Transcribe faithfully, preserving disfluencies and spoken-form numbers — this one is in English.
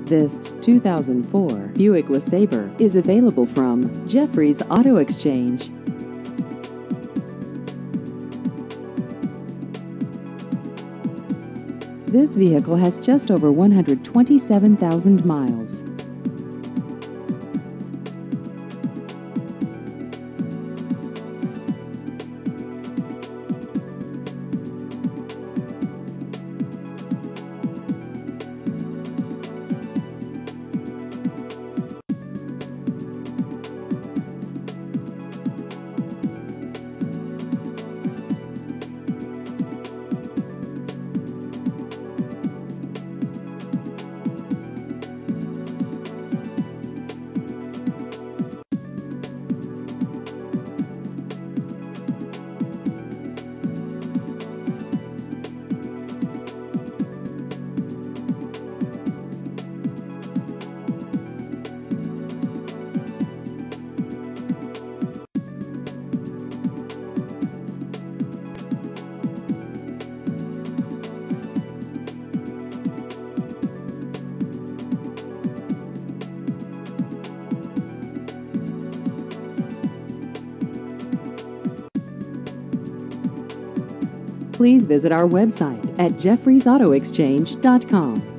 This two thousand four Buick LeSabre is available from Jeffrey's Auto Exchange. This vehicle has just over one hundred twenty-seven thousand miles. Please visit our website at jeffreys auto exchange dot com.